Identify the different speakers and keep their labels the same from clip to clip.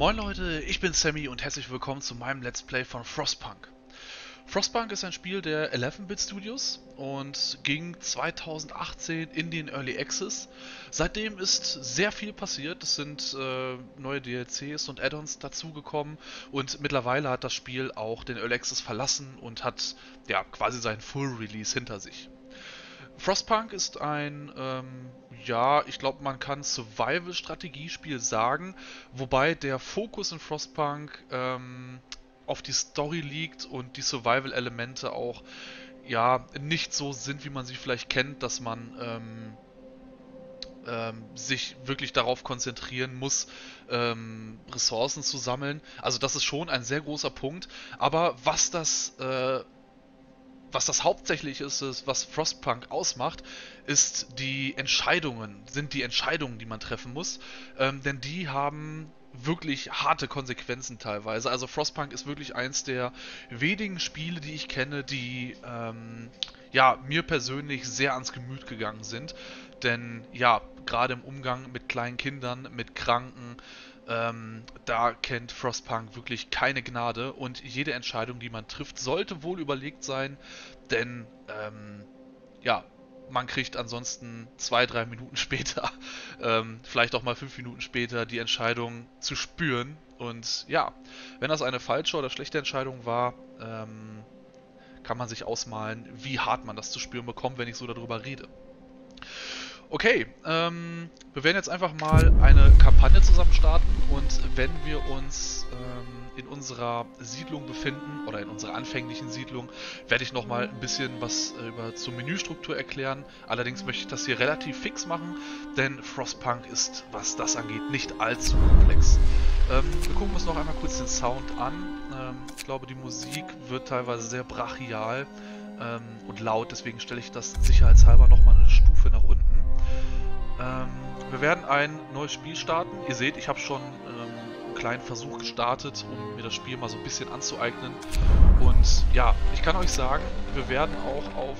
Speaker 1: Moin Leute, ich bin Sammy und herzlich willkommen zu meinem Let's Play von Frostpunk. Frostpunk ist ein Spiel der 11-Bit Studios und ging 2018 in den Early Access. Seitdem ist sehr viel passiert, es sind neue DLCs und Add-ons dazugekommen und mittlerweile hat das Spiel auch den Early Access verlassen und hat ja quasi seinen Full Release hinter sich. Frostpunk ist ein, ja, ich glaube, man kann Survival-Strategiespiel sagen, wobei der Fokus in Frostpunk auf die Story liegt und die Survival-Elemente auch, ja, nicht so sind, wie man sie vielleicht kennt, dass man sich wirklich darauf konzentrieren muss, Ressourcen zu sammeln. Also das ist schon ein sehr großer Punkt, aber was das hauptsächlich ist, was Frostpunk ausmacht, sind die Entscheidungen, die man treffen muss, denn die haben wirklich harte Konsequenzen teilweise. Also Frostpunk ist wirklich eins der wenigen Spiele, die ich kenne, die ja, mir persönlich sehr ans Gemüt gegangen sind. Denn ja, gerade im Umgang mit kleinen Kindern, mit Kranken, da kennt Frostpunk wirklich keine Gnade und jede Entscheidung, die man trifft, sollte wohl überlegt sein, denn ja, man kriegt ansonsten 2, 3 Minuten später, vielleicht auch mal 5 Minuten später, die Entscheidung zu spüren. Und ja, wenn das eine falsche oder schlechte Entscheidung war, kann man sich ausmalen, wie hart man das zu spüren bekommt, wenn ich so darüber rede. Okay, wir werden jetzt einfach mal eine Kampagne zusammen starten und wenn wir uns in unserer Siedlung befinden oder in unserer anfänglichen Siedlung, werde ich nochmal ein bisschen was zur Menüstruktur erklären. Allerdings möchte ich das hier relativ fix machen, denn Frostpunk ist, was das angeht, nicht allzu komplex. Wir gucken uns noch einmal kurz den Sound an. Ich glaube, die Musik wird teilweise sehr brachial und laut, deswegen stelle ich das sicherheitshalber nochmal eine Stufe nach unten. Wir werden ein neues Spiel starten. Ihr seht, ich habe schon einen kleinen Versuch gestartet, um mir das Spiel mal so ein bisschen anzueignen. Und ja, ich kann euch sagen, wir werden auch auf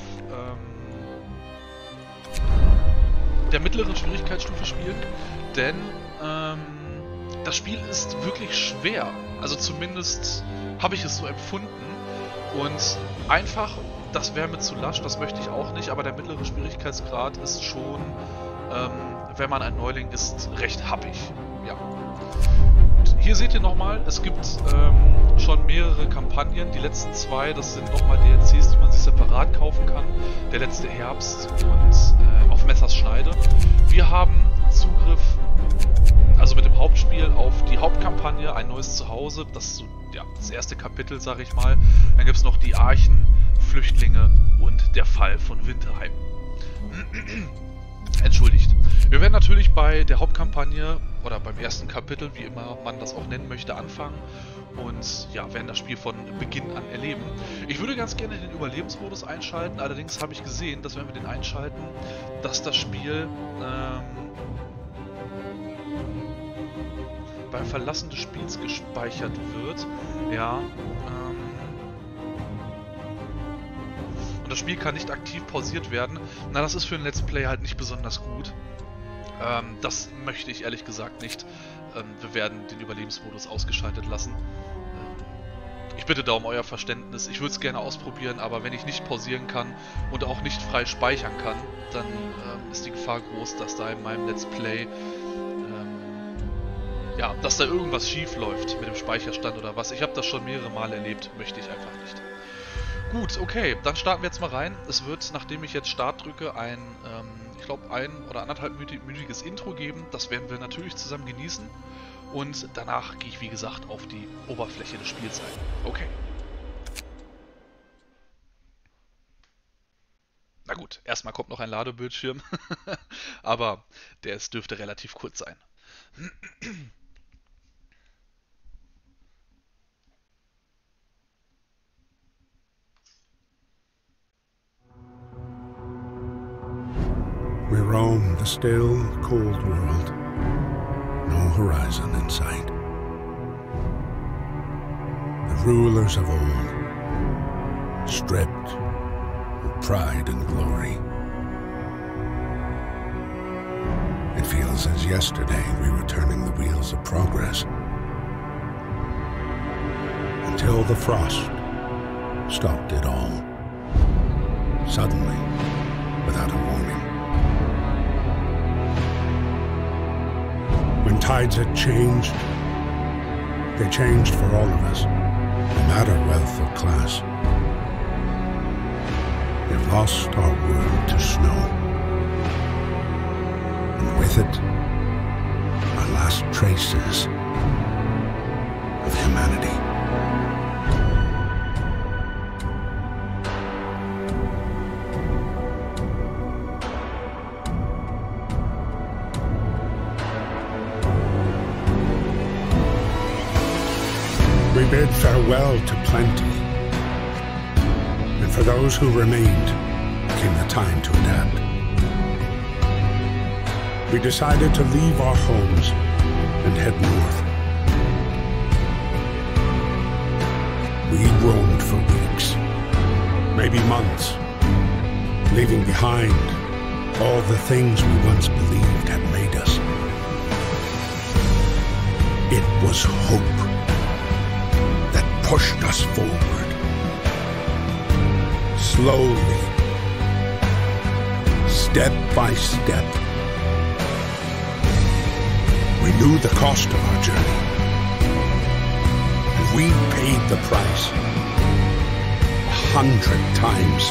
Speaker 1: der mittleren Schwierigkeitsstufe spielen, denn das Spiel ist wirklich schwer. Also zumindest habe ich es so empfunden. Und einfach, das wäre mir zu lasch, das möchte ich auch nicht, aber der mittlere Schwierigkeitsgrad ist schon, wenn man ein Neuling ist, recht happig. Ja. Und hier seht ihr nochmal, es gibt schon mehrere Kampagnen. Die letzten zwei, das sind nochmal DLCs, die man sich separat kaufen kann. Der letzte Herbst und auf Messers Schneide. Wir haben Zugriff, also mit dem Hauptspiel, auf die Hauptkampagne, ein neues Zuhause. Das ist so, ja, das erste Kapitel, sag ich mal. Dann gibt es noch die Archen, Flüchtlinge und der Fall von Winterheim. Entschuldigt. Wir werden natürlich bei der Hauptkampagne oder beim ersten Kapitel, wie immer man das auch nennen möchte, anfangen und ja, werden das Spiel von Beginn an erleben. Ich würde ganz gerne den Überlebensmodus einschalten, allerdings habe ich gesehen, dass wenn wir den einschalten, dass das Spiel beim Verlassen des Spiels gespeichert wird. Ja, und das Spiel kann nicht aktiv pausiert werden. Na, das ist für ein Let's Play halt nicht besonders gut. Das möchte ich ehrlich gesagt nicht. Wir werden den Überlebensmodus ausgeschaltet lassen. Ich bitte da um euer Verständnis. Ich würde es gerne ausprobieren, aber wenn ich nicht pausieren kann und auch nicht frei speichern kann, dann ist die Gefahr groß, dass da in meinem Let's Play ja, dass da irgendwas schief läuft mit dem Speicherstand oder was. Ich habe das schon mehrere Male erlebt, möchte ich einfach nicht. Gut, okay, dann starten wir jetzt mal rein. Es wird, nachdem ich jetzt Start drücke, ein, ich glaube, 1- oder 1,5-minütiges Intro geben. Das werden wir natürlich zusammen genießen. Und danach gehe ich, wie gesagt, auf die Oberfläche des Spiels ein. Okay. Na gut, erstmal kommt noch ein Ladebildschirm. Aber dürfte relativ kurz sein.
Speaker 2: We roam the still, cold world. No horizon in sight. The rulers of old, stripped of pride and glory. It feels as yesterday we were turning the wheels of progress. until the frost stopped it all. Suddenly, without a warning. When tides had changed, they changed for all of us, no matter wealth or class. We've lost our world to snow, and with it, our last traces of humanity. We bid farewell to plenty, and for those who remained came the time to adapt. We decided to leave our homes and head north. We roamed for weeks, maybe months, leaving behind all the things we once believed had made us. It was hope that pushed us forward. Slowly, step by step. We knew the cost of our journey, and we paid the price 100 times.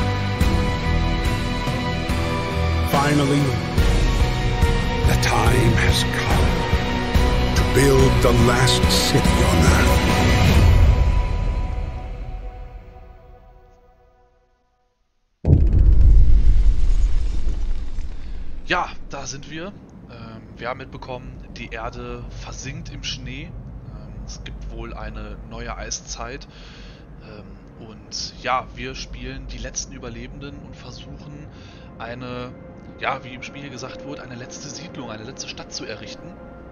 Speaker 2: Finally, the time has come to build the last city on Earth.
Speaker 1: Ja, da sind wir. Wir haben mitbekommen, die Erde versinkt im Schnee. Es gibt wohl eine neue Eiszeit. Und ja, wir spielen die letzten Überlebenden und versuchen eine, ja, wie im Spiel hier gesagt wurde, eine letzte Siedlung, eine letzte Stadt zu errichten.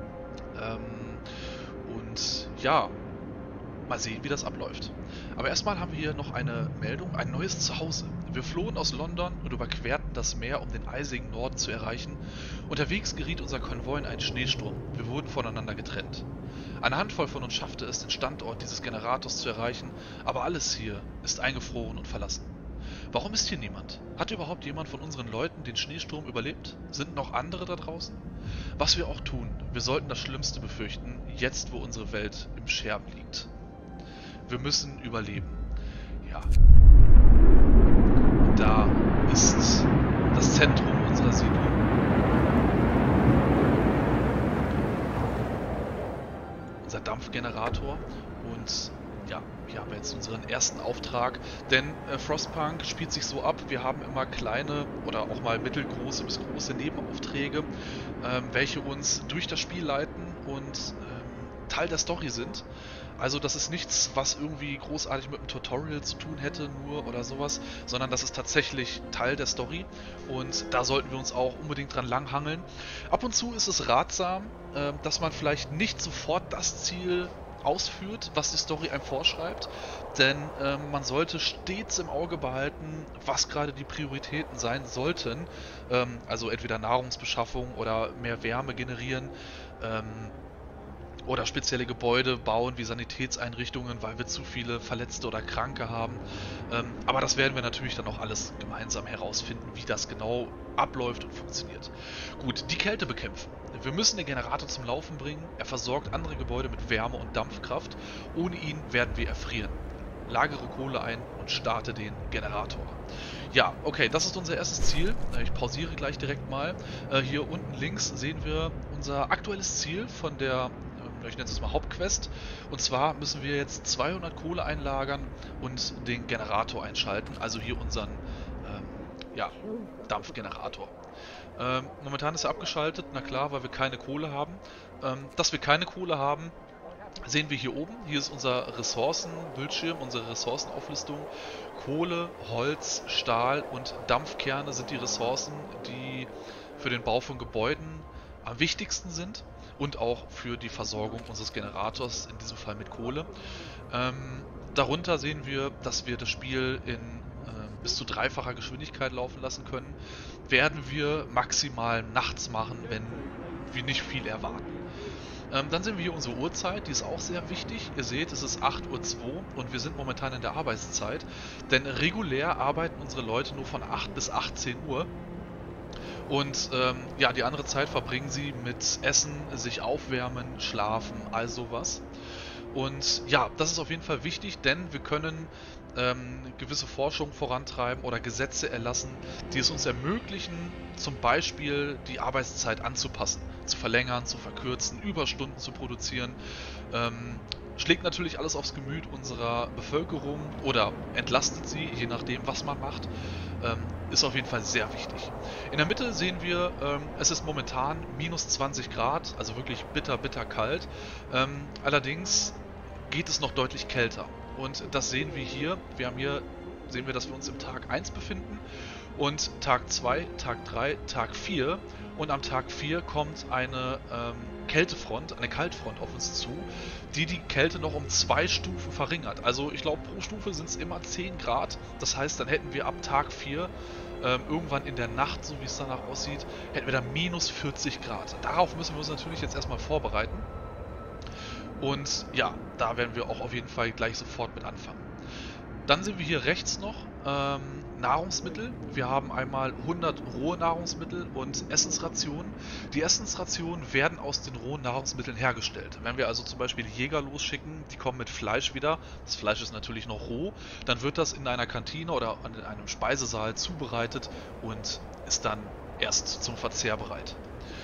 Speaker 1: Und ja, mal sehen, wie das abläuft. Aber erstmal haben wir hier noch eine Meldung, ein neues Zuhause. Wir flohen aus London und überquerten das Meer, um den eisigen Norden zu erreichen. Unterwegs geriet unser Konvoi in einen Schneesturm. Wir wurden voneinander getrennt. Eine Handvoll von uns schaffte es, den Standort dieses Generators zu erreichen, aber alles hier ist eingefroren und verlassen. Warum ist hier niemand? Hat überhaupt jemand von unseren Leuten den Schneesturm überlebt? Sind noch andere da draußen? Was wir auch tun, wir sollten das Schlimmste befürchten, jetzt wo unsere Welt im Scherben liegt. Wir müssen überleben. Ja. Da ist das Zentrum unserer Siedlung. Unser Dampfgenerator. Und ja, hier haben wir jetzt unseren ersten Auftrag. Denn Frostpunk spielt sich so ab, wir haben immer kleine oder auch mal mittelgroße bis große Nebenaufträge, welche uns durch das Spiel leiten und Teil der Story sind. Also das ist nichts, was irgendwie großartig mit dem Tutorial zu tun hätte, nur oder sowas, sondern das ist tatsächlich Teil der Story und da sollten wir uns auch unbedingt dran langhangeln. Ab und zu ist es ratsam, dass man vielleicht nicht sofort das Ziel ausführt, was die Story einem vorschreibt, denn man sollte stets im Auge behalten, was gerade die Prioritäten sein sollten, also entweder Nahrungsbeschaffung oder mehr Wärme generieren, oder spezielle Gebäude bauen wie Sanitätseinrichtungen, weil wir zu viele Verletzte oder Kranke haben. Aber das werden wir natürlich dann auch alles gemeinsam herausfinden, wie das genau abläuft und funktioniert. Gut, die Kälte bekämpfen. Wir müssen den Generator zum Laufen bringen. Er versorgt andere Gebäude mit Wärme und Dampfkraft. Ohne ihn werden wir erfrieren. Lagere Kohle ein und starte den Generator. Ja, okay, das ist unser erstes Ziel. Ich pausiere gleich direkt mal. Hier unten links sehen wir unser aktuelles Ziel von der, ich nenne es mal Hauptquest. Und zwar müssen wir jetzt 200 Kohle einlagern und den Generator einschalten. Also hier unseren ja, Dampfgenerator. Momentan ist er abgeschaltet, na klar, weil wir keine Kohle haben. Dass wir keine Kohle haben, sehen wir hier oben. Hier ist unser Ressourcenbildschirm, unsere Ressourcenauflistung. Kohle, Holz, Stahl und Dampfkerne sind die Ressourcen, die für den Bau von Gebäuden am wichtigsten sind und auch für die Versorgung unseres Generators, in diesem Fall mit Kohle. Darunter sehen wir, dass wir das Spiel in bis zu dreifacher Geschwindigkeit laufen lassen können. Werden wir maximal nachts machen, wenn wir nicht viel erwarten. Dann sehen wir hier unsere Uhrzeit, die ist auch sehr wichtig. Ihr seht, es ist 8:02 Uhr und wir sind momentan in der Arbeitszeit. Denn regulär arbeiten unsere Leute nur von 8 bis 18 Uhr. Und ja, die andere Zeit verbringen sie mit Essen, sich aufwärmen, schlafen, all sowas. Und ja, das ist auf jeden Fall wichtig, denn wir können gewisse Forschung vorantreiben oder Gesetze erlassen, die es uns ermöglichen, zum Beispiel die Arbeitszeit anzupassen, zu verlängern, zu verkürzen, Überstunden zu produzieren. Schlägt natürlich alles aufs Gemüt unserer Bevölkerung oder entlastet sie, je nachdem, was man macht. Ist auf jeden Fall sehr wichtig. In der Mitte sehen wir, es ist momentan minus 20 Grad, also wirklich bitter, bitter kalt. Allerdings geht es noch deutlich kälter. Und das sehen wir hier. Sehen wir, dass wir uns im Tag 1 befinden und Tag 2, Tag 3, Tag 4. Und am Tag 4 kommt eine Kältefront, eine Kaltfront auf uns zu, die Kälte noch um 2 Stufen verringert. Also ich glaube, pro Stufe sind es immer 10 Grad. Das heißt, dann hätten wir ab Tag 4 irgendwann in der Nacht, so wie es danach aussieht, hätten wir dann minus 40 Grad. Darauf müssen wir uns natürlich jetzt erstmal vorbereiten. Und ja, da werden wir auch auf jeden Fall gleich sofort mit anfangen. Dann sehen wir hier rechts noch Nahrungsmittel. Wir haben einmal 100 rohe Nahrungsmittel und Essensrationen. Die Essensrationen werden aus den rohen Nahrungsmitteln hergestellt. Wenn wir also zum Beispiel die Jäger losschicken, die kommen mit Fleisch wieder. Das Fleisch ist natürlich noch roh. Dann wird das in einer Kantine oder in einem Speisesaal zubereitet und ist dann erst zum Verzehr bereit.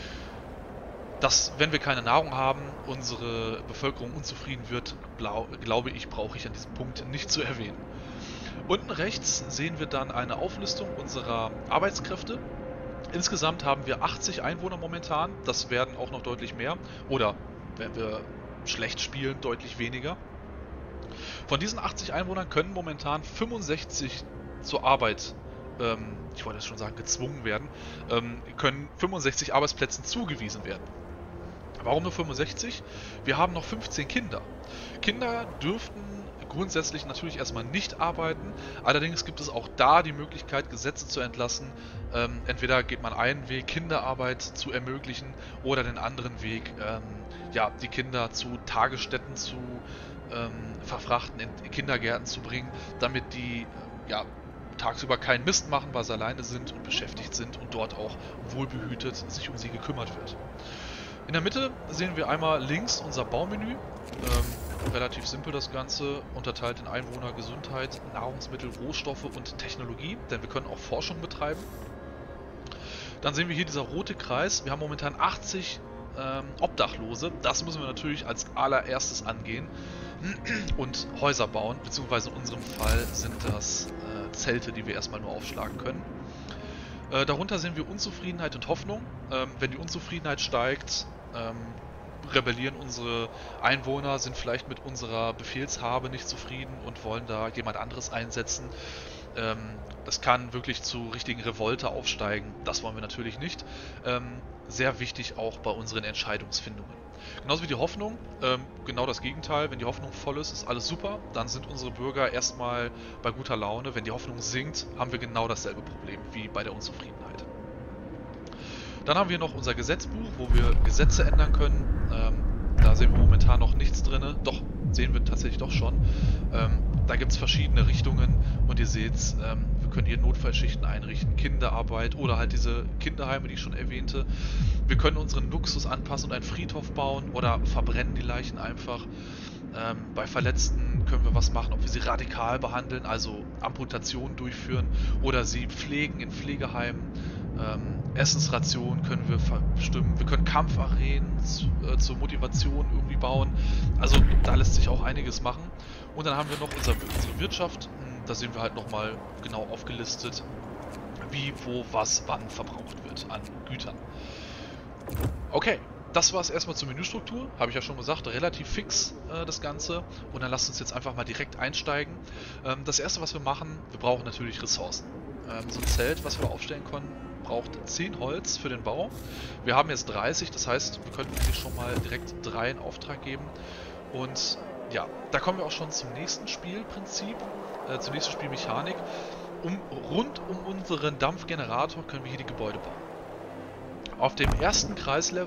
Speaker 1: Dass, wenn wir keine Nahrung haben, unsere Bevölkerung unzufrieden wird, glaube ich, brauche ich an diesem Punkt nicht zu erwähnen. Unten rechts sehen wir dann eine Auflistung unserer Arbeitskräfte. Insgesamt haben wir 80 Einwohner momentan, das werden auch noch deutlich mehr oder, wenn wir schlecht spielen, deutlich weniger. Von diesen 80 Einwohnern können momentan 65 zur Arbeit, ich wollte jetzt schon sagen gezwungen werden, können 65 Arbeitsplätzen zugewiesen werden. Warum nur 65? Wir haben noch 15 Kinder. Kinder dürften grundsätzlich natürlich erstmal nicht arbeiten, allerdings gibt es auch da die Möglichkeit, Gesetze zu erlassen. Entweder geht man einen Weg, Kinderarbeit zu ermöglichen, oder den anderen Weg, ja, die Kinder zu Tagesstätten zu verfrachten, in Kindergärten zu bringen, damit die ja, tagsüber keinen Mist machen, weil sie alleine sind und beschäftigt sind und dort auch wohlbehütet sich um sie gekümmert wird. In der Mitte sehen wir einmal links unser Baumenü. Relativ simpel das Ganze, unterteilt in Einwohner, Gesundheit, Nahrungsmittel, Rohstoffe und Technologie, denn wir können auch Forschung betreiben. Dann sehen wir hier dieser rote Kreis. Wir haben momentan 80 Obdachlose. Das müssen wir natürlich als allererstes angehen und Häuser bauen, beziehungsweise in unserem Fall sind das Zelte, die wir erstmal nur aufschlagen können. Darunter sehen wir Unzufriedenheit und Hoffnung. Wenn die Unzufriedenheit steigt, rebellieren unsere Einwohner, sind vielleicht mit unserer Befehlshabe nicht zufrieden und wollen da jemand anderes einsetzen. Das kann wirklich zu richtigen Revolte aufsteigen. Das wollen wir natürlich nicht. Sehr wichtig auch bei unseren Entscheidungsfindungen. Genauso wie die Hoffnung, genau das Gegenteil. Wenn die Hoffnung voll ist, ist alles super. Dann sind unsere Bürger erstmal bei guter Laune. Wenn die Hoffnung sinkt, haben wir genau dasselbe Problem wie bei der Unzufriedenheit. Dann haben wir noch unser Gesetzbuch, wo wir Gesetze ändern können. Da sehen wir momentan noch nichts drin. Doch, sehen wir tatsächlich doch schon. Da gibt es verschiedene Richtungen und ihr seht, wir können hier Notfallschichten einrichten, Kinderarbeit oder halt diese Kinderheime, die ich schon erwähnte. Wir können unseren Luxus anpassen und einen Friedhof bauen oder verbrennen die Leichen einfach. Bei Verletzten können wir was machen, ob wir sie radikal behandeln, also Amputationen durchführen oder sie pflegen in Pflegeheimen. Essensrationen können wir bestimmen. Wir können Kampfarenen zur Motivation irgendwie bauen. Also da lässt sich auch einiges machen. Und dann haben wir noch unsere Wirtschaft. Da sehen wir halt nochmal genau aufgelistet, wie, wo, was, wann verbraucht wird an Gütern. Okay, das war es erstmal zur Menüstruktur. Habe ich ja schon gesagt, relativ fix das Ganze. Und dann lasst uns jetzt einfach mal direkt einsteigen. Das erste, was wir machen, wir brauchen natürlich Ressourcen. So ein Zelt, was wir aufstellen können, braucht 10 Holz für den Bau. Wir haben jetzt 30, das heißt, wir könnten hier schon mal direkt 3 in Auftrag geben. Und ja, da kommen wir auch schon zum nächsten Spielprinzip, zur nächsten Spielmechanik. Rund um unseren Dampfgenerator können wir hier die Gebäude bauen. Auf dem ersten Kreislevel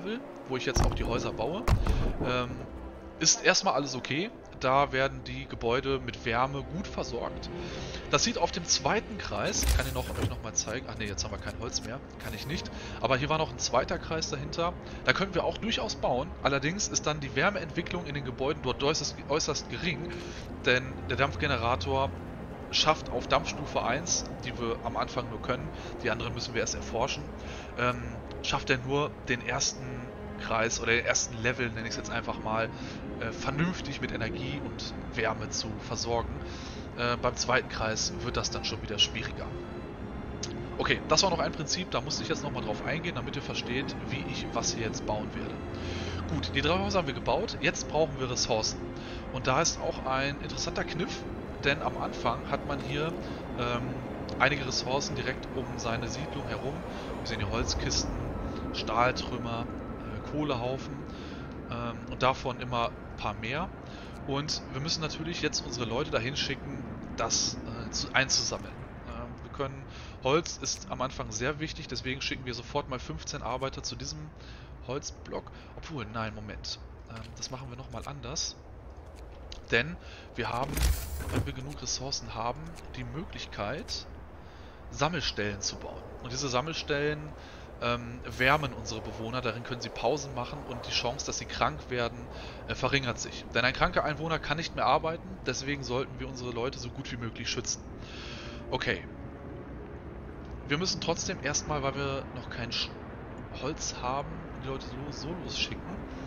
Speaker 1: wo ich jetzt auch die Häuser baue, ist erstmal alles okay. Da werden die Gebäude mit Wärme gut versorgt. Das sieht auf dem zweiten Kreis, kann ich euch noch mal zeigen. Ach ne, jetzt haben wir kein Holz mehr, kann ich nicht. Aber hier war noch ein zweiter Kreis dahinter. Da können wir auch durchaus bauen. Allerdings ist dann die Wärmeentwicklung in den Gebäuden dort äußerst gering. Denn der Dampfgenerator schafft auf Dampfstufe 1, die wir am Anfang nur können, die anderen müssen wir erst erforschen, schafft er nur den ersten Kreis oder den ersten Level, nenne ich es jetzt einfach mal, vernünftig mit Energie und Wärme zu versorgen. Beim zweiten Kreis wird das dann schon wieder schwieriger. Okay, das war noch ein Prinzip, da musste ich jetzt nochmal drauf eingehen, damit ihr versteht, wie ich was hier jetzt bauen werde. Gut, die 3 Häuser haben wir gebaut, jetzt brauchen wir Ressourcen. Und da ist auch ein interessanter Kniff, denn am Anfang hat man hier einige Ressourcen direkt um seine Siedlung herum. Wir sehen hier Holzkisten, Stahltrümmer, Kohlehaufen und davon immer ein paar mehr. Und wir müssen natürlich jetzt unsere Leute dahin schicken, das einzusammeln. Holz ist am Anfang sehr wichtig, deswegen schicken wir sofort mal 15 Arbeiter zu diesem Holzblock. Obwohl, nein, Moment. Das machen wir nochmal anders. Denn wir haben, wenn wir genug Ressourcen haben, die Möglichkeit, Sammelstellen zu bauen. Und diese Sammelstellen wärmen unsere Bewohner, darin können sie Pausen machen und die Chance, dass sie krank werden, verringert sich. Denn ein kranker Einwohner kann nicht mehr arbeiten, deswegen sollten wir unsere Leute so gut wie möglich schützen. Okay. Wir müssen trotzdem erstmal, weil wir noch kein Holz haben, die Leute so losschicken.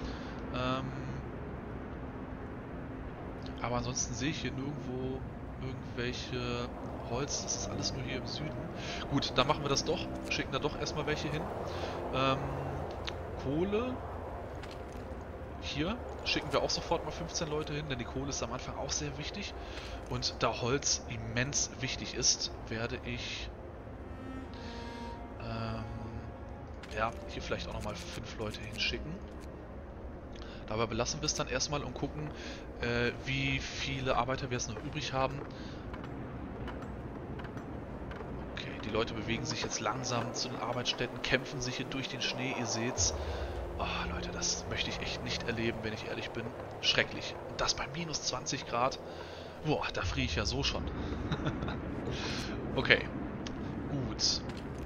Speaker 1: Aber ansonsten sehe ich hier nirgendwo irgendwelche Holz. Das ist alles nur hier im Süden. Gut, dann machen wir das doch. Schicken da doch erstmal welche hin. Kohle. Hier schicken wir auch sofort mal 15 Leute hin, denn die Kohle ist am Anfang auch sehr wichtig. Und da Holz immens wichtig ist, werde ich ja, hier vielleicht auch nochmal 5 Leute hinschicken. Dabei belassen wir es dann erstmal und gucken, wie viele Arbeiter wir jetzt noch übrig haben. Okay, die Leute bewegen sich jetzt langsam zu den Arbeitsstätten, kämpfen sich hier durch den Schnee, ihr seht's. Oh, Leute, das möchte ich echt nicht erleben, wenn ich ehrlich bin. Schrecklich. Und das bei minus 20 Grad. Boah, da friere ich ja so schon. Okay, gut.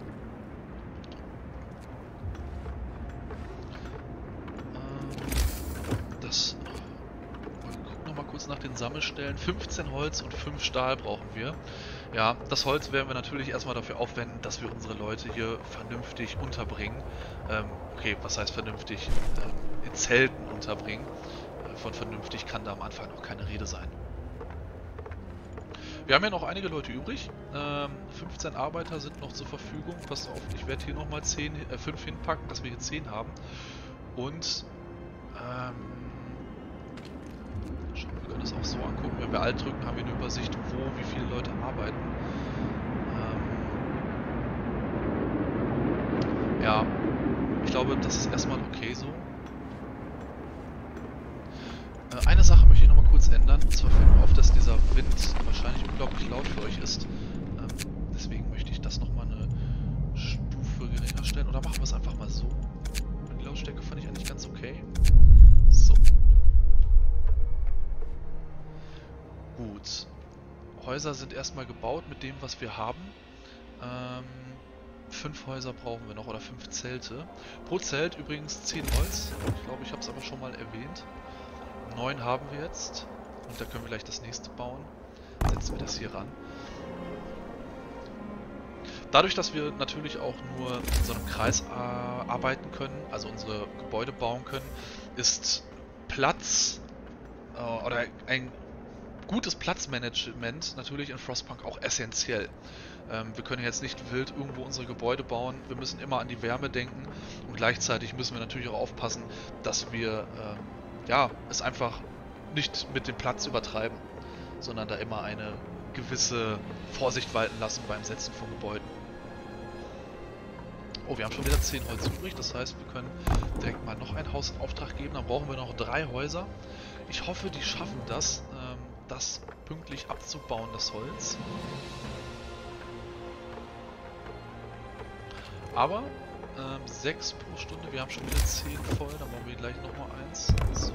Speaker 1: Nach den Sammelstellen. 15 Holz und 5 Stahl brauchen wir. Ja, das Holz werden wir natürlich erstmal dafür aufwenden, dass wir unsere Leute hier vernünftig unterbringen. Okay, was heißt vernünftig? In Zelten unterbringen. Von vernünftig kann da am Anfang noch keine Rede sein. Wir haben ja noch einige Leute übrig. 15 Arbeiter sind noch zur Verfügung. Passt auf, ich werde hier nochmal 5 hinpacken, dass wir hier 10 haben. Und wir können es auch so angucken, wenn wir Alt drücken, haben wir eine Übersicht, wie viele Leute arbeiten. Ja, ich glaube, das ist erstmal okay so. Eine Sache möchte ich nochmal kurz ändern, und zwar fällt mir auf, dass dieser Wind wahrscheinlich unglaublich laut für euch ist. Deswegen möchte ich das nochmal eine Stufe geringer stellen, oder machen wir es einfach mal so. Die Lautstärke fand ich eigentlich ganz okay. So. Gut. Häuser sind erstmal gebaut mit dem, was wir haben. 5 Häuser brauchen wir noch, oder 5 Zelte. Pro Zelt übrigens 10 Holz. Ich glaube, ich habe es aber schon mal erwähnt. 9 haben wir jetzt. Und da können wir gleich das nächste bauen. Setzen wir das hier ran. Dadurch, dass wir natürlich auch nur in so einem Kreis arbeiten können, also unsere Gebäude bauen können, ist Platz oder ein gutes Platzmanagement natürlich in Frostpunk auch essentiell. Wir können jetzt nicht wild irgendwo unsere Gebäude bauen, wir müssen immer an die Wärme denken und gleichzeitig müssen wir natürlich auch aufpassen, dass wir ja, es einfach nicht mit dem Platz übertreiben, sondern da immer eine gewisse Vorsicht walten lassen beim Setzen von Gebäuden. Oh, wir haben schon wieder 10 Holz übrig, das heißt, wir können direkt mal noch ein Haus in Auftrag geben, dann brauchen wir noch 3 Häuser. Ich hoffe, die schaffen das, das pünktlich abzubauen, das Holz. Aber 6 pro Stunde. Wir haben schon wieder 10 voll. Dann machen wir gleich nochmal 1. So.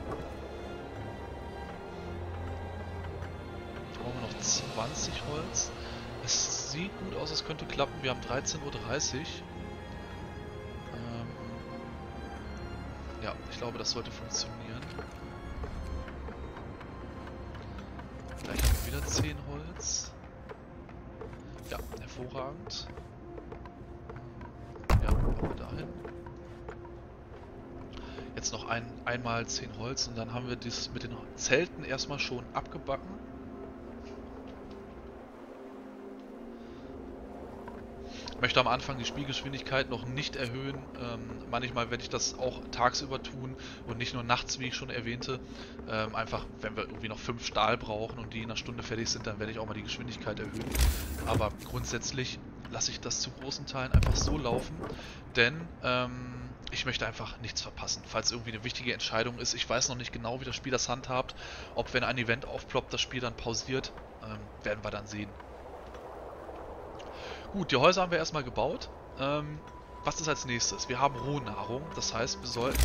Speaker 1: Jetzt brauchen wir noch 20 Holz. Es sieht gut aus, es könnte klappen. Wir haben 13:30 Uhr. Ja, ich glaube, das sollte funktionieren. Gleich haben wir wieder 10 Holz. Ja, hervorragend. Ja, machen wir dahin. Jetzt noch einmal 10 Holz und dann haben wir das mit den Zelten erstmal schon abgebacken. Ich möchte am Anfang die Spielgeschwindigkeit noch nicht erhöhen. Manchmal werde ich das auch tagsüber tun und nicht nur nachts, wie ich schon erwähnte. Einfach, wenn wir irgendwie noch 5 Stahl brauchen und die in einer Stunde fertig sind, dann werde ich auch mal die Geschwindigkeit erhöhen. Aber grundsätzlich lasse ich das zu großen Teilen einfach so laufen, denn ich möchte einfach nichts verpassen, falls irgendwie eine wichtige Entscheidung ist. Ich weiß noch nicht genau, wie das Spiel das handhabt. Ob, wenn ein Event aufploppt, das Spiel dann pausiert, werden wir dann sehen. Gut, die Häuser haben wir erstmal gebaut. Was ist als nächstes? Wir haben Rohnahrung, das heißt, wir sollten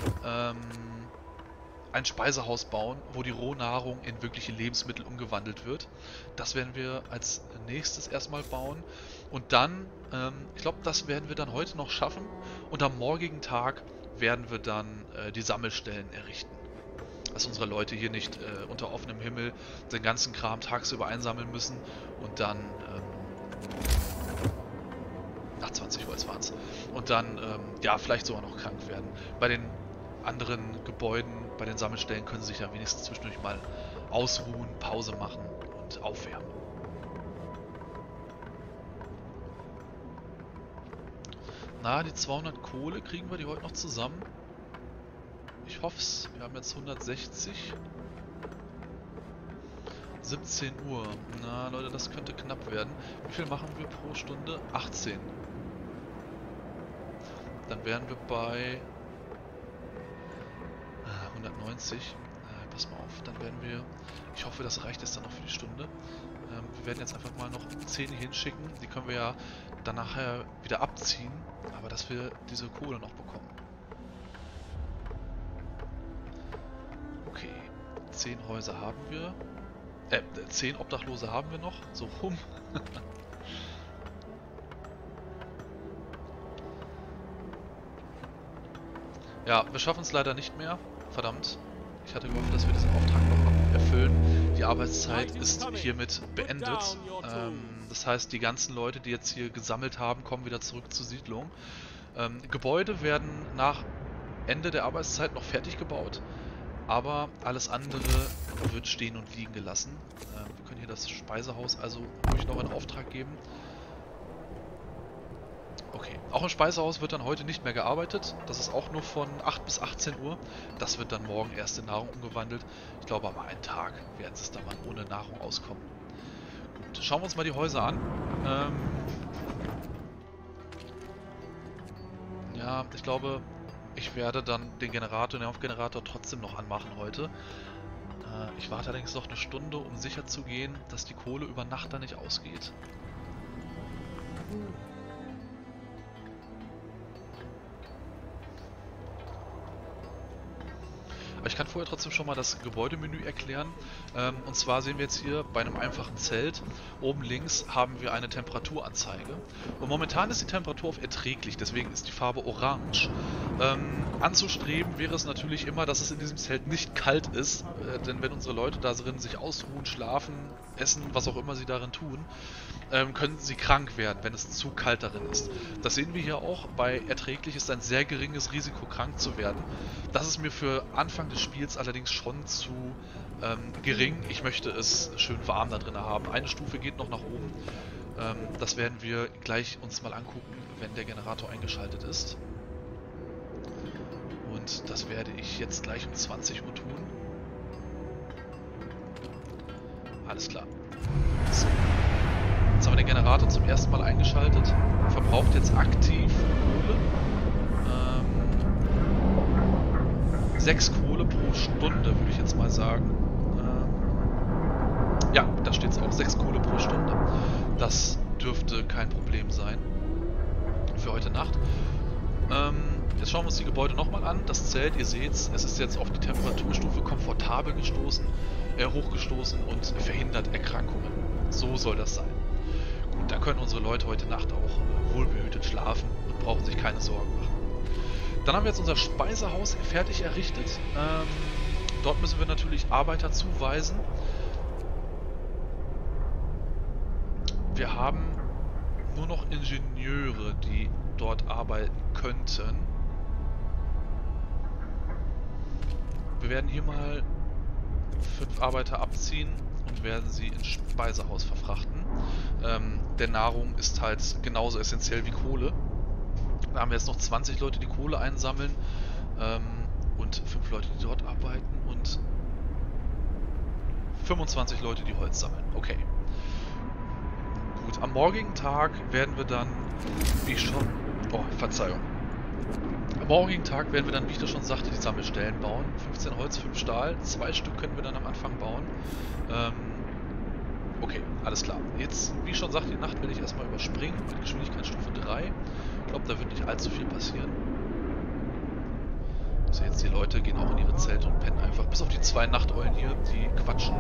Speaker 1: ein Speisehaus bauen, wo die Rohnahrung in wirkliche Lebensmittel umgewandelt wird. Das werden wir als nächstes erstmal bauen. Und dann, ich glaube, das werden wir dann heute noch schaffen. Und am morgigen Tag werden wir dann die Sammelstellen errichten. Dass unsere Leute hier nicht unter offenem Himmel den ganzen Kram tagsüber einsammeln müssen und dann... Ach, 20 Holz waren es. Und dann, ja, vielleicht sogar noch krank werden. Bei den anderen Gebäuden, bei den Sammelstellen können sie sich ja wenigstens zwischendurch mal ausruhen, Pause machen und aufwärmen. Na, die 200 Kohle kriegen wir die heute noch zusammen? Ich hoffe es. Wir haben jetzt 160. 17 Uhr. Na, Leute, das könnte knapp werden. Wie viel machen wir pro Stunde? 18. Dann wären wir bei 190. Pass mal auf, dann werden wir... Ich hoffe, das reicht jetzt dann noch für die Stunde. Wir werden jetzt einfach mal noch 10 hier hinschicken. Die können wir ja dann nachher wieder abziehen. Aber dass wir diese Kohle noch bekommen. Okay, 10 Häuser haben wir. 10 Obdachlose haben wir noch. So rum. Ja, wir schaffen es leider nicht mehr. Verdammt. Ich hatte gehofft, dass wir diesen Auftrag noch erfüllen. Die Arbeitszeit ist hiermit beendet. Das heißt, die ganzen Leute, die jetzt hier gesammelt haben, kommen wieder zurück zur Siedlung. Gebäude werden nach Ende der Arbeitszeit noch fertig gebaut. Aber alles andere wird stehen und liegen gelassen. Wir können hier das Speisehaus also ruhig noch in Auftrag geben. Okay, auch im Speisehaus wird dann heute nicht mehr gearbeitet. Das ist auch nur von 8 bis 18 Uhr. Das wird dann morgen erst in Nahrung umgewandelt. Ich glaube aber einen Tag werden sie es dann mal ohne Nahrung auskommen. Gut, schauen wir uns mal die Häuser an. Ja, ich glaube... Ich werde dann den Generator, den Nervgenerator trotzdem noch anmachen heute. Ich warte allerdings noch eine Stunde, um sicher zu gehen, dass die Kohle über Nacht dann nicht ausgeht. Aber ich kann vorher trotzdem schon mal das Gebäudemenü erklären. Und zwar sehen wir jetzt hier bei einem einfachen Zelt, oben links haben wir eine Temperaturanzeige. Und momentan ist die Temperatur auf erträglich, deswegen ist die Farbe orange. Anzustreben wäre es natürlich immer, dass es in diesem Zelt nicht kalt ist, denn wenn unsere Leute da drin sich ausruhen, schlafen, essen, was auch immer sie darin tun, können sie krank werden, wenn es zu kalt darin ist. Das sehen wir hier auch, bei erträglich ist ein sehr geringes Risiko, krank zu werden. Das ist mir für Anfang des Spiels allerdings schon zu gering. Ich möchte es schön warm da drin haben. Eine Stufe geht noch nach oben. Das werden wir gleich uns mal angucken, wenn der Generator eingeschaltet ist. Und das werde ich jetzt gleich um 20 Uhr tun. Alles klar. So. Jetzt haben wir den Generator zum ersten Mal eingeschaltet. Verbraucht jetzt aktiv Kohle. 6 Kohle pro Stunde, würde ich jetzt mal sagen. Ja, da steht es auch. 6 Kohle pro Stunde. Das dürfte kein Problem sein. für heute Nacht. Jetzt schauen wir uns die Gebäude nochmal an. Das Zelt, ihr seht es ist jetzt auf die Temperaturstufe komfortabel hochgestoßen und verhindert Erkrankungen. So soll das sein. Gut, da können unsere Leute heute Nacht auch wohlbehütet schlafen und brauchen sich keine Sorgen machen. Dann haben wir jetzt unser Speisehaus fertig errichtet. Dort müssen wir natürlich Arbeiter zuweisen. Wir haben nur noch Ingenieure, die dort arbeiten könnten. Wir werden hier mal 5 Arbeiter abziehen und werden sie ins Speisehaus verfrachten. Denn Nahrung ist halt genauso essentiell wie Kohle. Da haben wir jetzt noch 20 Leute, die Kohle einsammeln und 5 Leute, die dort arbeiten und 25 Leute, die Holz sammeln. Okay. Gut, am morgigen Tag werden wir dann, wie ich schon... Oh, Verzeihung. Am morgigen Tag werden wir dann, wie ich das schon sagte, die Sammelstellen bauen. 15 Holz, 5 Stahl. 2 Stück können wir dann am Anfang bauen. Okay, alles klar. Jetzt, wie ich schon sagte, die Nacht werde ich erstmal überspringen mit Geschwindigkeitsstufe 3. Ich glaube, da wird nicht allzu viel passieren. Also jetzt die Leute gehen auch in ihre Zelte und pennen einfach. Bis auf die 2 Nachteulen hier, die quatschen.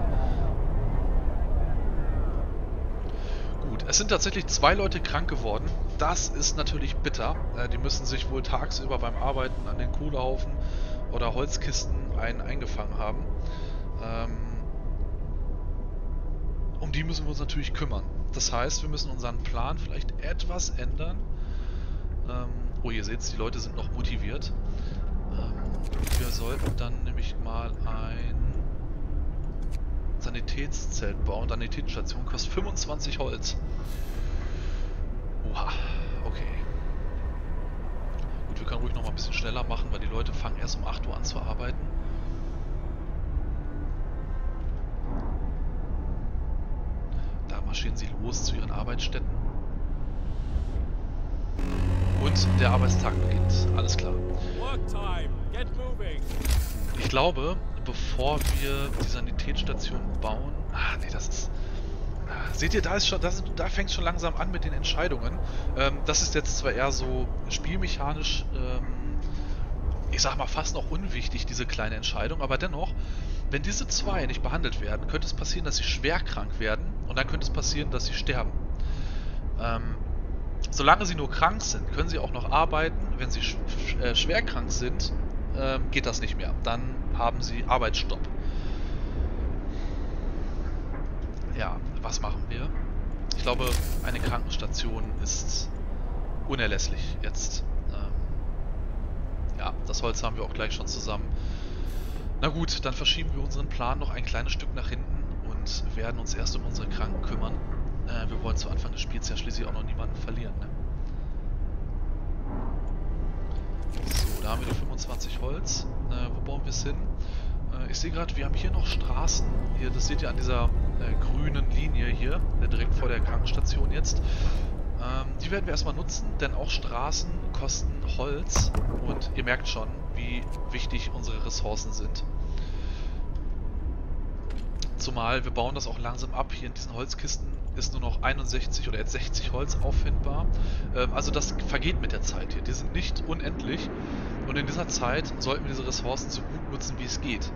Speaker 1: Gut, es sind tatsächlich 2 Leute krank geworden. Das ist natürlich bitter. Die müssen sich wohl tagsüber beim Arbeiten an den Kohlehaufen oder Holzkisten eingefangen haben. Um die müssen wir uns natürlich kümmern. Das heißt, wir müssen unseren Plan vielleicht etwas ändern. Oh, ihr seht es, die Leute sind noch motiviert. Wir sollten dann nämlich mal ein Sanitätszelt bauen. Sanitätsstation kostet 25 Holz. Oha, okay. Gut, wir können ruhig noch mal ein bisschen schneller machen, weil die Leute fangen erst um 8 Uhr an zu arbeiten. Da marschieren sie los zu ihren Arbeitsstätten. Und der Arbeitstag beginnt. Alles klar. Ich glaube, bevor wir die Sanitätsstation bauen... Ah, nee, das ist... Seht ihr, da fängt es schon langsam an mit den Entscheidungen. Das ist jetzt zwar eher so spielmechanisch, ich sag mal fast noch unwichtig, diese kleine Entscheidung, aber dennoch, wenn diese 2 nicht behandelt werden, könnte es passieren, dass sie schwer krank werden und dann könnte es passieren, dass sie sterben. Solange sie nur krank sind, können sie auch noch arbeiten. Wenn sie schwer krank sind, geht das nicht mehr. Dann haben sie Arbeitsstopp. Ja, was machen wir? Ich glaube, eine Krankenstation ist unerlässlich jetzt. Ja, das Holz haben wir auch gleich schon zusammen. Na gut, dann verschieben wir unseren Plan noch ein kleines Stück nach hinten und werden uns erst um unsere Kranken kümmern. Wir wollen zu Anfang des Spiels ja schließlich auch noch niemanden verlieren, ne? So, da haben wir die 25 Holz. Wo bauen wir es hin? Ich sehe gerade, wir haben hier noch Straßen. Hier, das seht ihr an dieser grünen Linie hier, direkt vor der Krankenstation jetzt. Die werden wir erstmal nutzen, denn auch Straßen kosten Holz. Und ihr merkt schon, wie wichtig unsere Ressourcen sind. Zumal wir bauen das auch langsam ab. Hier in diesen Holzkisten ist nur noch 61 oder jetzt 60 Holz auffindbar. Also das vergeht mit der Zeit hier. Die sind nicht unendlich. Und in dieser Zeit sollten wir diese Ressourcen so gut nutzen, wie es geht.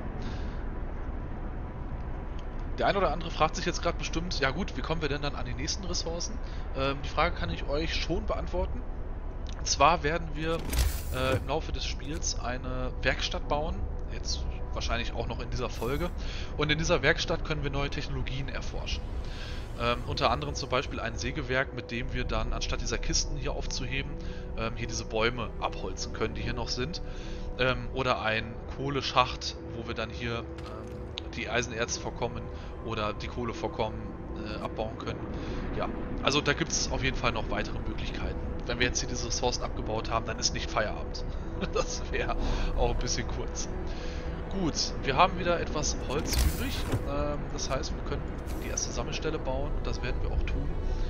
Speaker 1: Der eine oder andere fragt sich jetzt gerade bestimmt, ja gut, wie kommen wir denn dann an die nächsten Ressourcen? Die Frage kann ich euch schon beantworten. Und zwar werden wir im Laufe des Spiels eine Werkstatt bauen. Jetzt wahrscheinlich auch noch in dieser Folge. Und in dieser Werkstatt können wir neue Technologien erforschen. Unter anderem zum Beispiel ein Sägewerk, mit dem wir dann, anstatt dieser Kisten hier aufzuheben, hier diese Bäume abholzen können, die hier noch sind. Oder ein Kohleschacht, wo wir dann hier die Eisenerzvorkommen oder die Kohlevorkommen abbauen können. Ja, also da gibt es auf jeden Fall noch weitere Möglichkeiten. Wenn wir jetzt hier diese Ressourcen abgebaut haben, dann ist nicht Feierabend. Das wäre auch ein bisschen kurz. Gut, wir haben wieder etwas Holz übrig. Das heißt, wir können die erste Sammelstelle bauen. Das werden wir auch tun.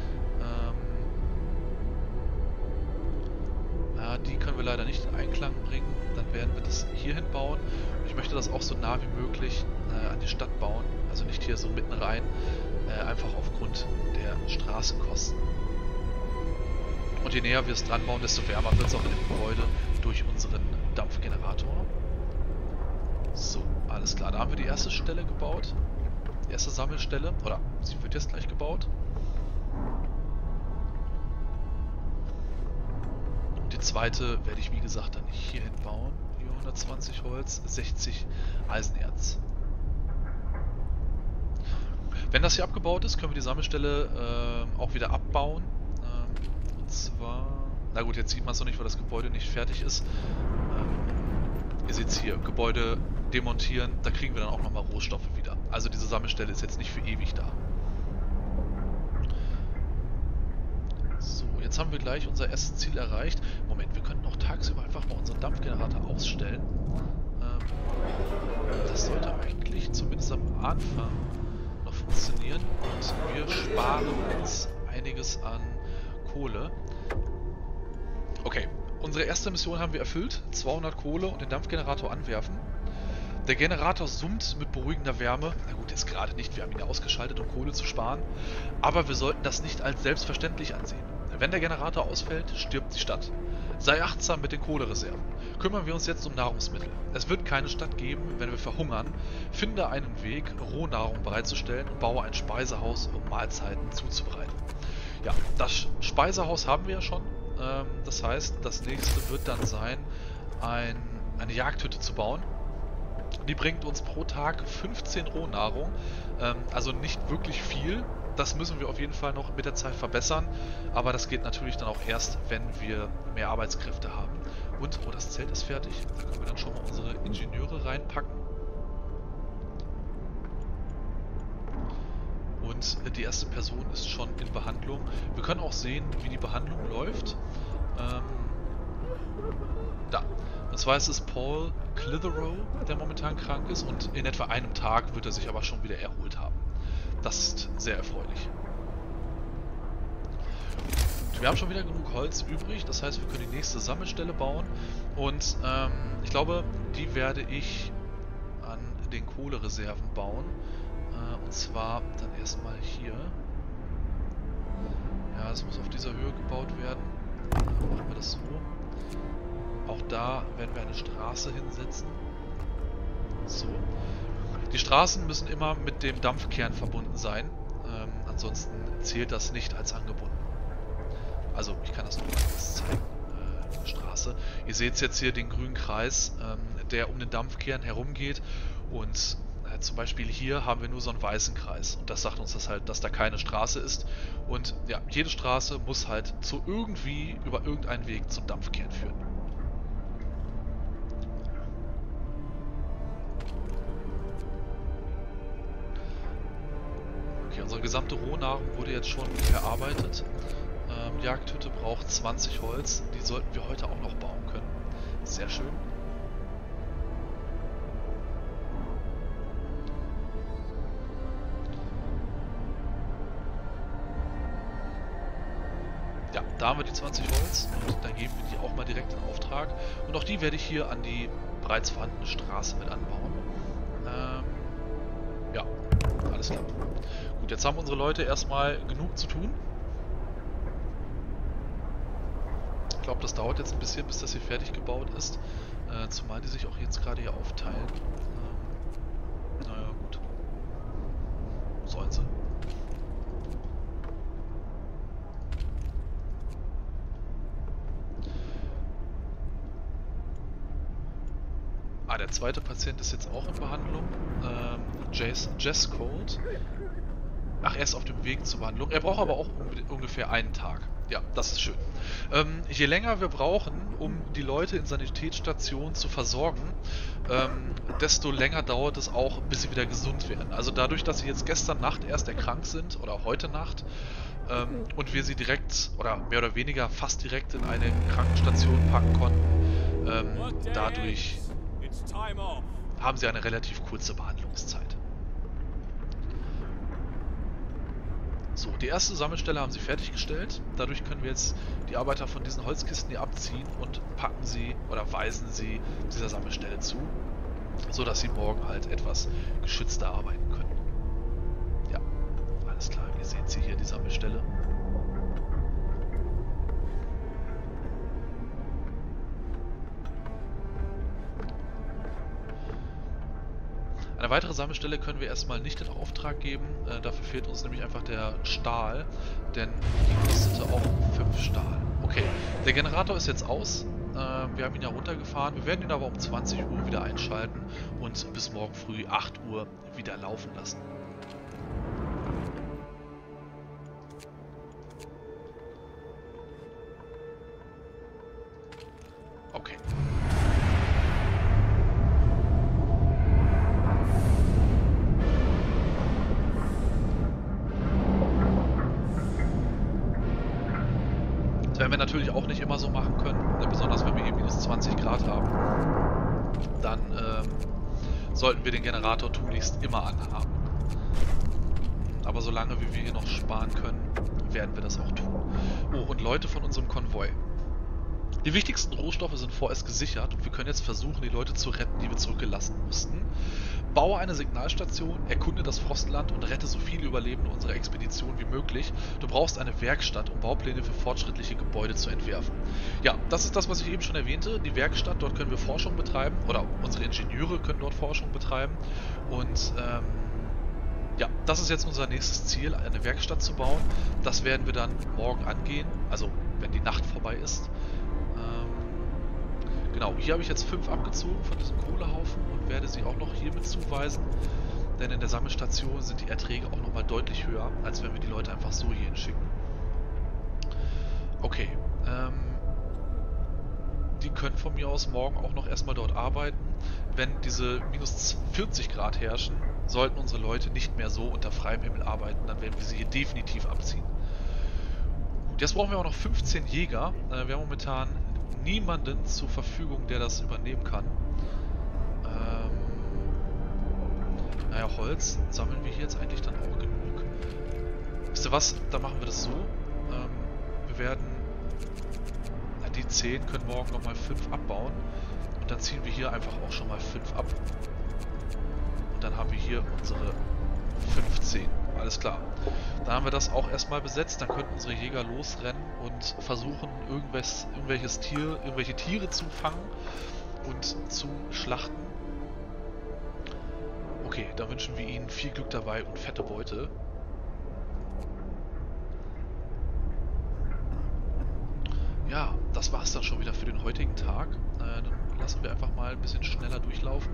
Speaker 1: Die können wir leider nicht in Einklang bringen. Dann werden wir das hier hin bauen. Ich möchte das auch so nah wie möglich an die Stadt bauen. Also nicht hier so mitten rein. Einfach aufgrund der Straßenkosten. Und Und je näher wir es dran bauen, desto wärmer wird es auch im Gebäude durch unseren Dampfgenerator. So, alles klar. Da haben wir die erste Stelle gebaut. Die erste Sammelstelle. Oder sie wird jetzt gleich gebaut. Und die zweite werde ich, wie gesagt, dann hier hinbauen. Hier 120 Holz, 60 Eisenerz. Wenn das hier abgebaut ist, können wir die Sammelstelle auch wieder abbauen. Und zwar... Na gut, jetzt sieht man es noch nicht, weil das Gebäude nicht fertig ist. Ihr seht es hier, Gebäude demontieren, da kriegen wir dann auch nochmal Rohstoffe wieder. Also diese Sammelstelle ist jetzt nicht für ewig da. So, jetzt haben wir gleich unser erstes Ziel erreicht. Moment, wir könnten auch tagsüber einfach mal unseren Dampfgenerator ausstellen. Das sollte eigentlich zumindest am Anfang noch funktionieren. Und wir sparen uns einiges an Kohle. Okay, unsere erste Mission haben wir erfüllt. 200 Kohle und den Dampfgenerator anwerfen. Der Generator summt mit beruhigender Wärme. Na gut, jetzt gerade nicht, wir haben ihn ja ausgeschaltet, um Kohle zu sparen. Aber wir sollten das nicht als selbstverständlich ansehen. Wenn der Generator ausfällt, stirbt die Stadt. Sei achtsam mit den Kohlereserven. Kümmern wir uns jetzt um Nahrungsmittel. Es wird keine Stadt geben, wenn wir verhungern. Finde einen Weg, Rohnahrung bereitzustellen und baue ein Speisehaus, um Mahlzeiten zuzubereiten. Ja, das Speisehaus haben wir ja schon. Das heißt, das nächste wird dann sein, eine Jagdhütte zu bauen. Die bringt uns pro Tag 15 Rohnahrung, also nicht wirklich viel. Das müssen wir auf jeden Fall noch mit der Zeit verbessern, aber das geht natürlich dann auch erst, wenn wir mehr Arbeitskräfte haben. Und, oh, das Zelt ist fertig, da können wir dann schon mal unsere Ingenieure reinpacken. Und die erste Person ist schon in Behandlung. Wir können auch sehen, wie die Behandlung läuft. Da. Und zwar ist es Paul Clitheroe, der momentan krank ist. Und in etwa einem Tag wird er sich aber schon wieder erholt haben. Das ist sehr erfreulich. Und wir haben schon wieder genug Holz übrig. Das heißt, wir können die nächste Sammelstelle bauen. Und ich glaube, die werde ich an den Kohlereserven bauen. Und zwar dann erstmal hier. Ja, es muss auf dieser Höhe gebaut werden. Machen wir das so. Auch da werden wir eine Straße hinsetzen. So. Die Straßen müssen immer mit dem Dampfkern verbunden sein. Ansonsten zählt das nicht als angebunden. Also, ich kann das noch mal kurz zeigen. Straße. Ihr seht jetzt hier den grünen Kreis, der um den Dampfkern herumgeht. Und zum Beispiel hier haben wir nur so einen weißen Kreis und das sagt uns das halt, dass da keine Straße ist und ja, jede Straße muss halt über irgendeinen Weg zum Dampfkern führen. Okay, unsere gesamte Rohnahrung wurde jetzt schon verarbeitet. Die Jagdhütte braucht 20 Holz, die sollten wir heute auch noch bauen können. Sehr schön. Ja, da haben wir die 20 Holz und dann geben wir die auch mal direkt in Auftrag. Und auch die werde ich hier an die bereits vorhandene Straße mit anbauen. Ja, alles klar. Gut, jetzt haben unsere Leute erstmal genug zu tun. Ich glaube, das dauert jetzt ein bisschen, bis das hier fertig gebaut ist. Zumal die sich auch jetzt gerade hier aufteilen. Naja, gut. Sollen sie. Der zweite Patient ist jetzt auch in Behandlung. Jess Cold. Ach, er ist auf dem Weg zur Behandlung. Er braucht aber auch ungefähr einen Tag. Ja, das ist schön. Je länger wir brauchen, um die Leute in Sanitätsstationen zu versorgen, desto länger dauert es auch, bis sie wieder gesund werden. Also dadurch, dass sie jetzt gestern Nacht erst erkrankt sind, oder heute Nacht, und wir sie direkt, oder mehr oder weniger fast direkt in eine Krankenstation packen konnten, dadurch haben sie eine relativ kurze Behandlungszeit. So, die erste Sammelstelle haben sie fertiggestellt. Dadurch können wir jetzt die Arbeiter von diesen Holzkisten hier abziehen und packen sie oder weisen sie dieser Sammelstelle zu, so dass sie morgen halt etwas geschützter arbeiten können. Ja, alles klar. Ihr seht sie hier, die Sammelstelle. weitere Sammelstelle können wir erstmal nicht in Auftrag geben. Dafür fehlt uns nämlich einfach der Stahl, denn die kostete auch 5 Stahl. Okay, der Generator ist jetzt aus. Wir haben ihn ja runtergefahren. Wir werden ihn aber um 20 Uhr wieder einschalten und bis morgen früh 8 Uhr wieder laufen lassen. Okay. Das werden wir natürlich auch nicht immer so machen können, besonders wenn wir hier minus 20 Grad haben. Dann sollten wir den Generator tunlichst immer anhaben. Aber solange wie wir hier noch sparen können, werden wir das auch tun. Oh, und Leute von unserem Konvoi. Die wichtigsten Rohstoffe sind vorerst gesichert und wir können jetzt versuchen, die Leute zu retten, die wir zurückgelassen mussten. Baue eine Signalstation, erkunde das Frostland und rette so viele Überlebende unserer Expedition wie möglich. Du brauchst eine Werkstatt, um Baupläne für fortschrittliche Gebäude zu entwerfen. Ja, das ist das, was ich eben schon erwähnte. Die Werkstatt, dort können wir Forschung betreiben, oder unsere Ingenieure können dort Forschung betreiben. Und ja, das ist jetzt unser nächstes Ziel, eine Werkstatt zu bauen. Das werden wir dann morgen angehen, also wenn die Nacht vorbei ist. Genau, hier habe ich jetzt 5 abgezogen von diesem Kohlehaufen und werde sie auch noch hiermit zuweisen. Denn in der Sammelstation sind die Erträge auch nochmal deutlich höher, als wenn wir die Leute einfach so hier hinschicken. Okay, die können von mir aus morgen auch noch erstmal dort arbeiten. Wenn diese minus 40 Grad herrschen, sollten unsere Leute nicht mehr so unter freiem Himmel arbeiten, dann werden wir sie hier definitiv abziehen. Gut, jetzt brauchen wir auch noch 15 Jäger. Wir haben momentan niemanden zur Verfügung, der das übernehmen kann. Naja, Holz sammeln wir hier jetzt eigentlich dann auch genug. Wisst ihr was? Dann machen wir das so. Wir werden die 10 können morgen nochmal 5 abbauen. Und dann ziehen wir hier einfach auch schon mal 5 ab. Und dann haben wir hier unsere 15. Alles klar. Dann haben wir das auch erstmal besetzt. Dann könnten unsere Jäger losrennen und versuchen, irgendwelche Tiere zu fangen und zu schlachten. Okay, da wünschen wir ihnen viel Glück dabei und fette Beute. Ja, das war es dann schon wieder für den heutigen Tag. Dann lassen wir einfach mal ein bisschen schneller durchlaufen.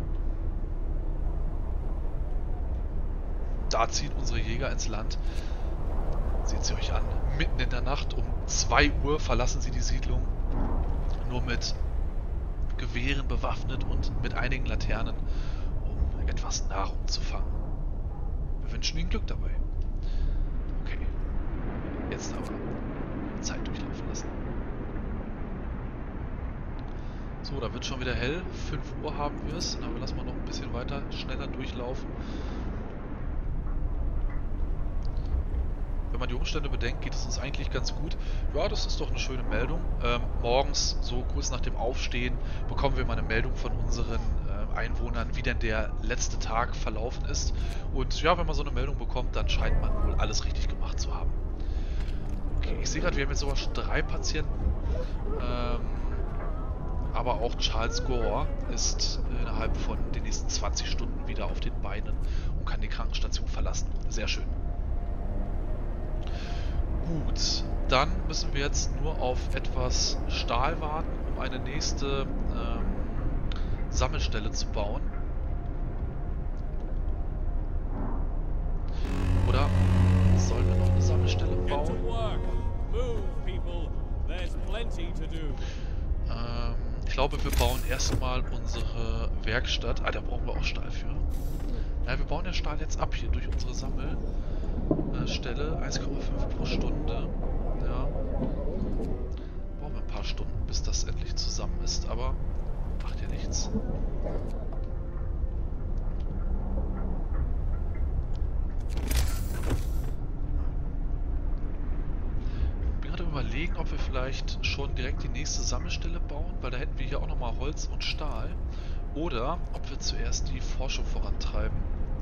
Speaker 1: Da ziehen unsere Jäger ins Land. Seht sie euch an. Mitten in der Nacht um 2 Uhr verlassen sie die Siedlung. Nur mit Gewehren bewaffnet und mit einigen Laternen, um etwas Nahrung zu fangen. Wir wünschen ihnen Glück dabei. Okay. Jetzt aber Zeit durchlaufen lassen. So, da wird schon wieder hell. 5 Uhr haben wir es. Aber lassen wir noch ein bisschen weiter schneller durchlaufen. Wenn man die Umstände bedenkt, geht es uns eigentlich ganz gut. Ja, das ist doch eine schöne Meldung. Morgens, so kurz nach dem Aufstehen, bekommen wir mal eine Meldung von unseren Einwohnern, wie denn der letzte Tag verlaufen ist. Und ja, wenn man so eine Meldung bekommt, dann scheint man wohl alles richtig gemacht zu haben. Okay, ich sehe gerade, wir haben jetzt sogar schon 3 Patienten. Aber auch Charles Gore ist innerhalb von den nächsten 20 Stunden wieder auf den Beinen und kann die Krankenstation verlassen. Sehr schön. Gut, dann müssen wir jetzt nur auf etwas Stahl warten, um eine nächste Sammelstelle zu bauen. Oder sollen wir noch eine Sammelstelle bauen? Ich glaube, wir bauen erstmal unsere Werkstatt. Ah, da brauchen wir auch Stahl für. Ja, wir bauen den Stahl jetzt ab hier durch unsere Sammelstelle. 1,5 pro Stunde. Ja. Brauchen wir ein paar Stunden, bis das endlich zusammen ist, aber macht ja nichts. Ich bin gerade überlegen, ob wir vielleicht schon direkt die nächste Sammelstelle bauen, weil da hätten wir hier auch nochmal Holz und Stahl. Oder ob wir zuerst die Forschung vorantreiben.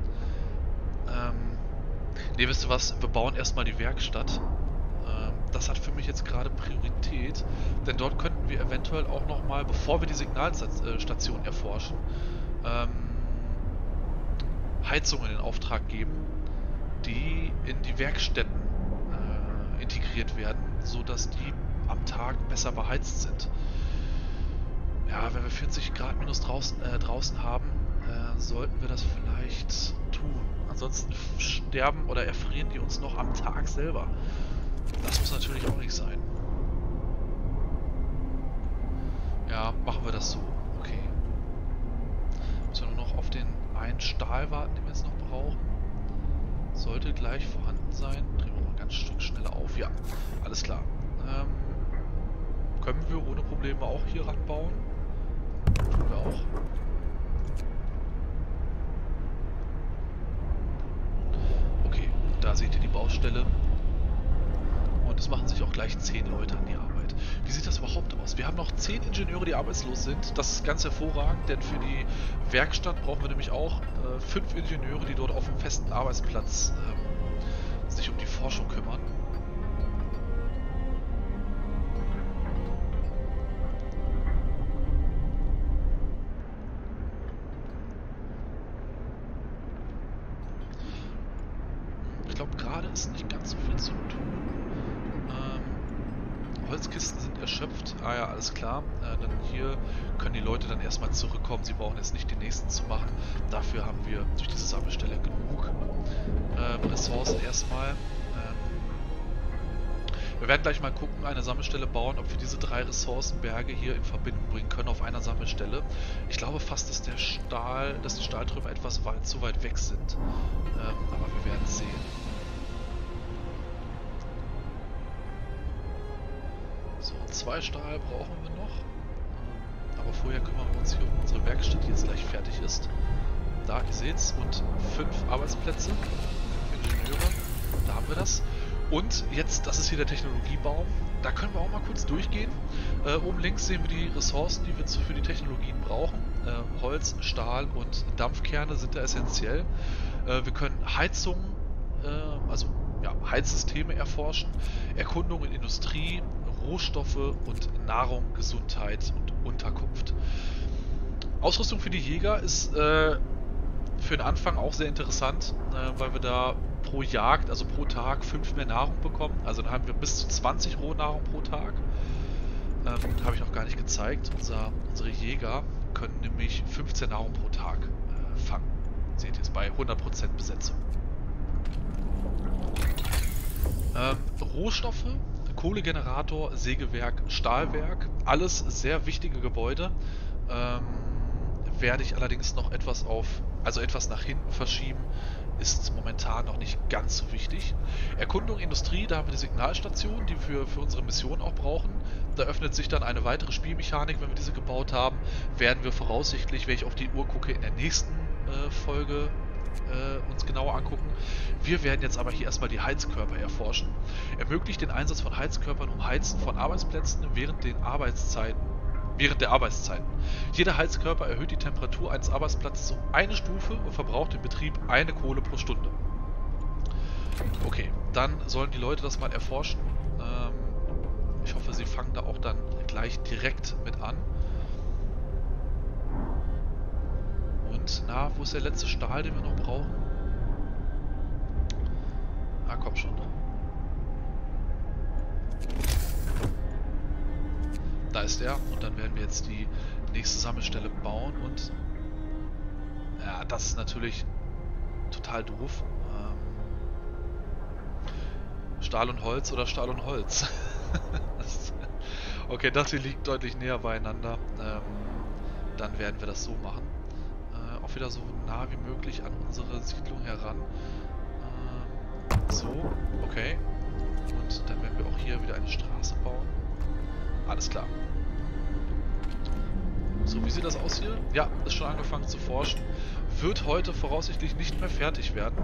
Speaker 1: Ne, wisst ihr was? Wir bauen erstmal die Werkstatt. Das hat für mich jetzt gerade Priorität, denn dort könnten wir eventuell auch nochmal, bevor wir die Signalstation erforschen, Heizungen in Auftrag geben, die in die Werkstätten integriert werden, sodass die am Tag besser beheizt sind. Ja, wenn wir 40 Grad minus draußen haben, sollten wir das vielleicht tun. Ansonsten sterben oder erfrieren die uns noch am Tag selber. Das muss natürlich auch nicht sein. Ja, machen wir das so. Okay. Müssen wir nur noch auf den einen Stahl warten, den wir jetzt noch brauchen. Sollte gleich vorhanden sein. Drehen wir mal ein ganz Stück schneller auf. Ja, alles klar. Können wir ohne Probleme auch hier ranbauen? Tun wir auch. Okay, da seht ihr die Baustelle. Und es machen sich auch gleich 10 Leute an die Arbeit. Wie sieht das überhaupt aus? Wir haben noch 10 Ingenieure, die arbeitslos sind. Das ist ganz hervorragend, denn für die Werkstatt brauchen wir nämlich auch 5 Ingenieure, die dort auf dem festen Arbeitsplatz sich um die Forschung kümmern. Ich glaube, gerade ist nicht ganz so viel zu tun. Holzkisten sind erschöpft. Ah ja, alles klar. Dann hier können die Leute dann erstmal zurückkommen. Sie brauchen jetzt nicht den nächsten zu machen. Dafür haben wir durch diese Sammelstelle genug Ressourcen erstmal. Wir werden gleich mal gucken, eine Sammelstelle bauen, ob wir diese 3 Ressourcenberge hier in Verbindung bringen können auf einer Sammelstelle. Ich glaube fast, dass die Stahltrümmer etwas zu weit weg sind. Aber wir werden sehen. So, 2 Stahl brauchen wir noch. Aber vorher kümmern wir uns hier um unsere Werkstatt, die jetzt gleich fertig ist. Da, ihr seht's. Und 5 Arbeitsplätze. 5 Ingenieure. Da haben wir das. Und jetzt, das ist hier der Technologiebaum. Da können wir auch mal kurz durchgehen. Oben links sehen wir die Ressourcen, die wir für die Technologien brauchen. Holz, Stahl und Dampfkerne sind da essentiell. Wir können Heizungen, Heizsysteme erforschen, Erkundung in Industrie, Rohstoffe und Nahrung, Gesundheit und Unterkunft. Ausrüstung für die Jäger ist für den Anfang auch sehr interessant, weil wir da pro Jagd, also pro Tag 5 mehr Nahrung bekommen. Also dann haben wir bis zu 20 Rohnahrung pro Tag. Habe ich noch gar nicht gezeigt. Unsere Jäger können nämlich 15 Nahrung pro Tag fangen. Seht ihr es bei 100% Besetzung. Rohstoffe, Kohlegenerator, Sägewerk, Stahlwerk, alles sehr wichtige Gebäude. Werde ich allerdings noch etwas nach hinten verschieben, ist momentan noch nicht ganz so wichtig. Erkundung Industrie, da haben wir die Signalstation, die wir für unsere Mission auch brauchen. Da öffnet sich dann eine weitere Spielmechanik, wenn wir diese gebaut haben. Werden wir voraussichtlich, wenn ich auf die Uhr gucke, in der nächsten Folge uns genauer angucken. Wir werden jetzt aber hier erstmal die Heizkörper erforschen. Ermöglicht den Einsatz von Heizkörpern um Heizen von Arbeitsplätzen während der Arbeitszeiten. Jeder Heizkörper erhöht die Temperatur eines Arbeitsplatzes um 1 Stufe und verbraucht im Betrieb 1 Kohle pro Stunde. Okay, dann sollen die Leute das mal erforschen. Ich hoffe, sie fangen da auch dann gleich direkt mit an. Und, wo ist der letzte Stahl, den wir noch brauchen? Komm schon. Da ist er. Und dann werden wir jetzt die nächste Sammelstelle bauen. Und ja, das ist natürlich total doof. Stahl und Holz oder Stahl und Holz? Okay, das hier liegt deutlich näher beieinander. Dann werden wir das so machen. Auch wieder so nah wie möglich an unsere Siedlung heran. So, okay. Und dann werden wir auch hier wieder eine Straße bauen. Alles klar. So, wie sieht das aus hier? Ja, ist schon angefangen zu forschen. Wird heute voraussichtlich nicht mehr fertig werden.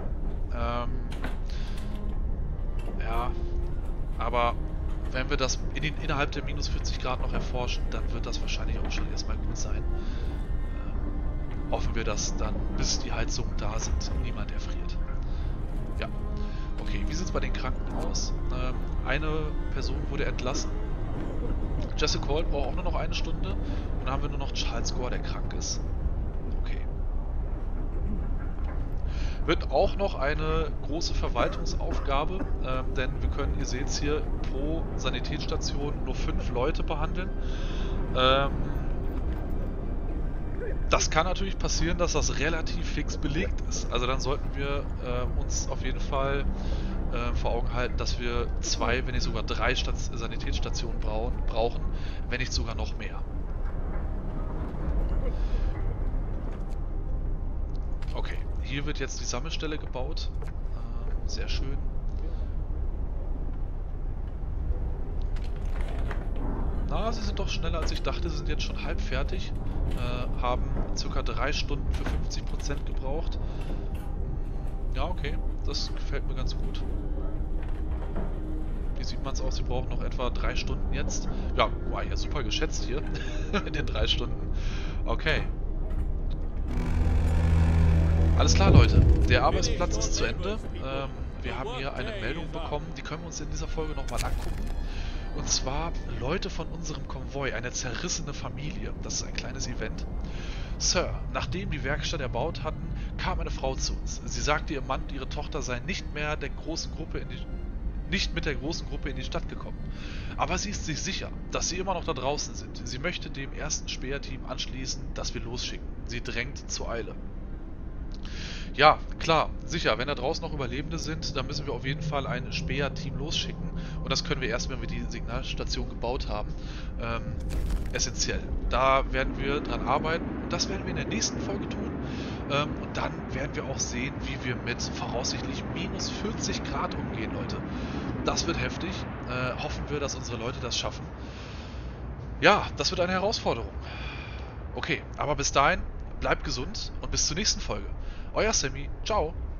Speaker 1: Ja, aber wenn wir das innerhalb der minus 40 Grad noch erforschen, dann wird das wahrscheinlich auch schon erstmal gut sein. Hoffen wir, dass dann, bis die Heizungen da sind, niemand erfriert. Ja. Okay, wie sieht es bei den Kranken aus? Eine Person wurde entlassen. Jesse Cole braucht auch nur noch 1 Stunde. Und dann haben wir nur noch Charles Gore, der krank ist. Okay. Wird auch noch eine große Verwaltungsaufgabe, denn wir können, ihr seht es hier, pro Sanitätsstation nur 5 Leute behandeln. Das kann natürlich passieren, dass das relativ fix belegt ist. Also dann sollten wir uns auf jeden Fall vor Augen halten, dass wir 2, wenn nicht sogar 3 Sanitätsstationen brauchen, wenn nicht sogar noch mehr. Okay, hier wird jetzt die Sammelstelle gebaut. Sehr schön. Na, sie sind doch schneller als ich dachte. Sie sind jetzt schon halb fertig. Haben ca. 3 Stunden für 50% gebraucht. Ja, okay. Das gefällt mir ganz gut. Wie sieht man es aus? Sie brauchen noch etwa 3 Stunden jetzt. Ja, wow, ja, super geschätzt hier. Mit den 3 Stunden. Okay. Alles klar, Leute. Der Arbeitsplatz ist zu Ende. Wir haben hier eine Meldung bekommen. Die können wir uns in dieser Folge nochmal angucken. Und zwar Leute von unserem Konvoi, eine zerrissene Familie. Das ist ein kleines Event. Sir, nachdem die Werkstatt erbaut hatten, kam eine Frau zu uns. Sie sagte, ihr Mann und ihre Tochter seien nicht mit der großen Gruppe in die Stadt gekommen. Aber sie ist sich sicher, dass sie immer noch da draußen sind. Sie möchte dem ersten Späherteam anschließen, das wir losschicken. Sie drängt zur Eile. Ja, klar, sicher, wenn da draußen noch Überlebende sind, dann müssen wir auf jeden Fall ein Späher-Team losschicken. Und das können wir erst, wenn wir die Signalstation gebaut haben. Essentiell. Da werden wir dran arbeiten und das werden wir in der nächsten Folge tun. Und dann werden wir auch sehen, wie wir mit voraussichtlich minus 40 Grad umgehen, Leute. Das wird heftig. Hoffen wir, dass unsere Leute das schaffen. Ja, das wird eine Herausforderung. Okay, aber bis dahin, bleibt gesund und bis zur nächsten Folge. Euer Sammy, ciao!